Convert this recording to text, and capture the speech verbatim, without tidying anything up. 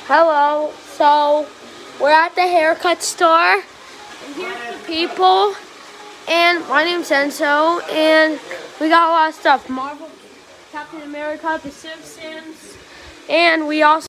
Hello. So we're at the haircut store, and here's the people. And my name's Enzo, and we got a lot of stuff: Marvel, Captain America, The Simpsons, and we also.